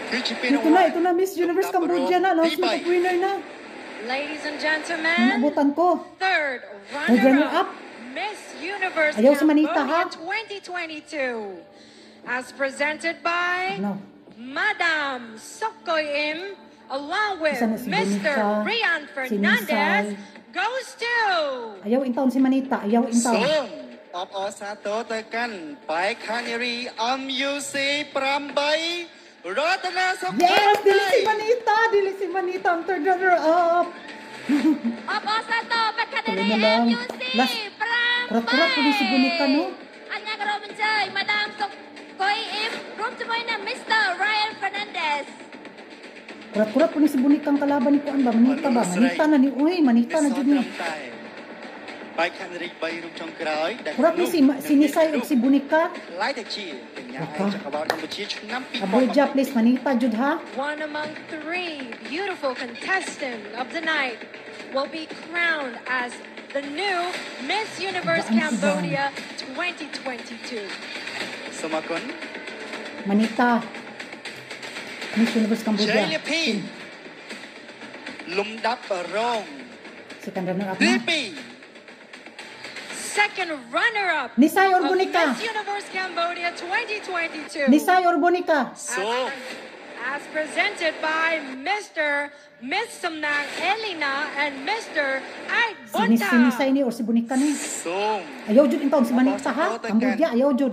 Ito na, Miss Universe Cambodia na. Announcement of winner na. Ladies and gentlemen, nabutan ko. Third runner-up, Miss Universe ayaw si Manita, Cambodia 2022. As presented by Madam Sokoy Im, along with Mr. Rian Fernandez, goes to... Ayaw intaon si Manita, ayaw intaon. Pop Osato tekan, baik Haniri MUC Prambai, Rotana Sokoy. Yes, dili si Manita, ang third runner-up. Pop Osato, baik Haniri MUC Prambai. Kurat-kurat po si Bunika, no? Anya karo mencay, Madam Sokoy Im, room tumoy na Mr. Rian Fernandez. Kurat-kurat po si Bunika ang kalaban ni Kuan ba? Manita ba? Manita na ni Uy, Manita na dyan ni. Kurat ni si Nisay o si Bunika. Aboyja, please, Manita dyan ha. One among three beautiful contestants of the night will be crowned as the new Miss Universe Cambodia 2022. Sumakon. Manita. Miss Universe Cambodia. Lumdap Rong. Second runner-up na. Second runner-up. Nisay or Bunika? Miss Universe Cambodia 2022. Nisay or Bunika? As presented by Miss Samnang Elina and Mr. Ike Bunta. Si Nisay ni or si Bunika ni? Ayaw jud intaon si Manita ha? Cambodia, ayaw jud.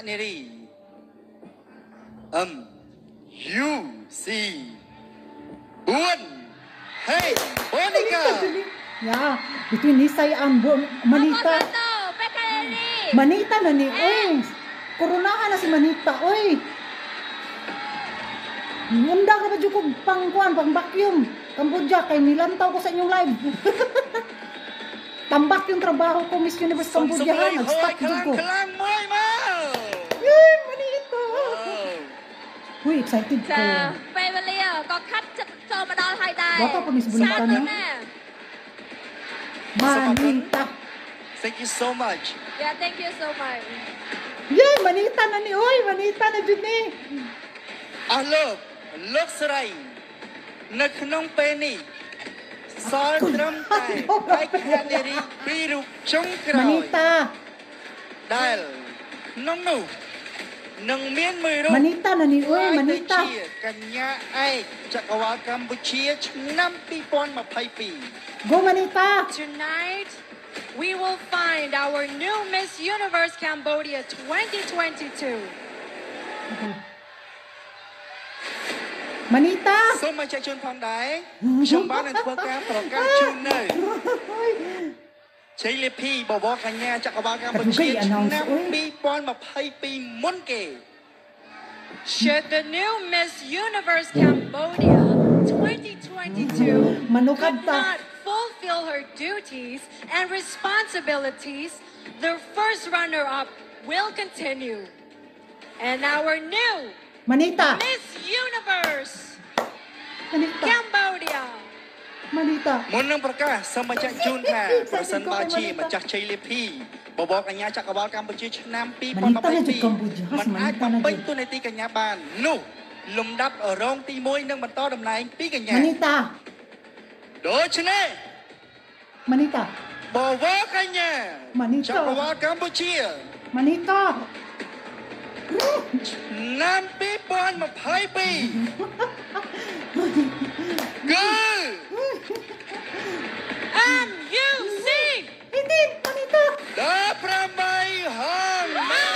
UC Bun. Hey, Bunika. Yeah, between Nisay and Manita. Manita na ni. Oy, koronahan na si Manita. Oy. Hunda ka ba dyan kong pang vacuum. Cambodia, kay nilantaw ko sa inyong live. Tambak yung trabaho ko, Miss Universe Cambodia ha. Nag-stop dyan ko. Yay, Manita. Uy, excited ko. Baka pa Miss Bunika na. Manita. Thank you so much. Yeah, thank you so much. Yay, Manita na ni. Uy, Manita na dyan ni. Look saray. Naknong penny. Sol drum tay. Baik Haniri biru chung kroy. Manita. Dahil nong no. Nang mien mười rung. Manita na ni. Uy, Manita. Kanya ay Chakawal Cambodia năm 2022. Go, Manita. Tonight, we will find our new Miss Universe Cambodia 2022. Okay. Manita. So my check chun phong đái. Trong bán anh thua cá program chun nơi. Chơi liệp phi bảo bó cả nhà chắc có bao Cambodia năm 2022 muốn kể. Should the new Miss Universe Cambodia 2022 could not fulfill her duties and responsibilities, the first runner-up will continue. And our new Manita. Miss Universe Manita. Cambodia. Manita. Muốnประกาศ sama chắc chun tha person ba chi mà chắc chơi liệp phi bảo bó cả nhà chắc có bao Cambodia năm 2022 มันអាចបំពេញទូនាទីកញ្ញាបាននោះលំដាប់រងទី1នឹងបន្តតំណែងពីកញ្ញា Manita ដូច្នេះ Manita បវរកញ្ញា Manita ចក្រវាលកម្ពុជា Manita ឆ្នាំ2022គឺ MUC Hindi Manita 18ហង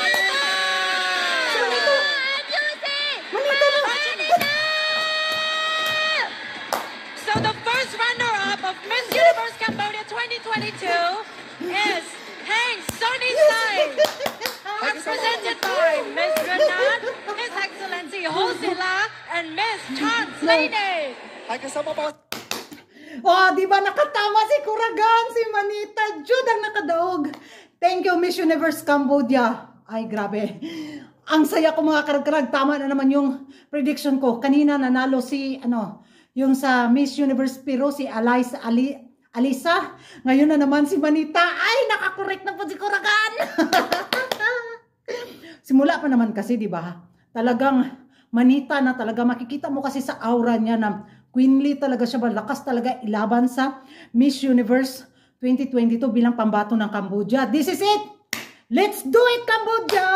So the first runner-up of Miss Universe Cambodia 2022 is Heng Sonny Sai, represented by Miss Renat, His Excellency Hosila, and Miss Chan Lady. Hai kasama pa. Oh, di ba nakatama si Kuragan, si Manita Jud ang nakadaog. Thank you, Miss Universe Cambodia. Ay, grabe. Ang saya ko mga karag-karag. Tama na naman yung prediction ko. Kanina nanalo si, yung sa Miss Universe Peru, si Alisa. Ngayon na naman si Manita. Ay, nakakorek na po si Kuragan. Simula pa naman kasi, di ba? Talagang Manita na talaga. Makikita mo kasi sa aura niya na queenly talaga siya. Malakas talaga ilaban sa Miss Universe 2022 bilang pambato ng Cambodia. This is it! Let's do it, Cambodia!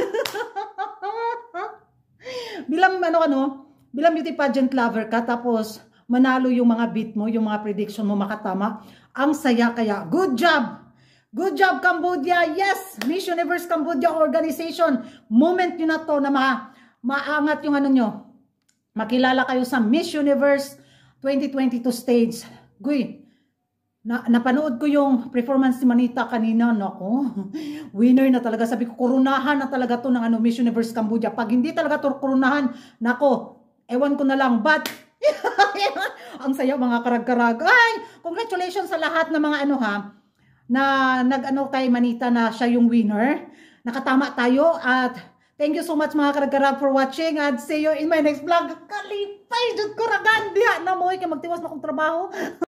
bilang bilang beauty pageant lover ka, tapos manalo yung mga beat mo, yung mga prediction mo makatama. Ang saya kaya. Good job! Good job, Cambodia! Yes! Miss Universe Cambodia Organization. Moment nyo na to na maangat yung nyo. Makilala kayo sa Miss Universe 2022 stage. Guy, napanood ko yung performance ni Manita kanina. Nako, winner na talaga. Sabi ko, kurunahan na talaga to ng Miss Universe Cambodia. Pag hindi talaga to kurunahan, nako, ewan ko na lang. But, ang saya mga karag-karag. Ay, congratulations sa lahat ng mga na kay Manita na siya yung winner. Nakatama tayo at thank you so much mga karag-karag for watching and see you in my next vlog. Kalipay, Diyos ko ragan, diya na mo, magtiwas na kong trabaho.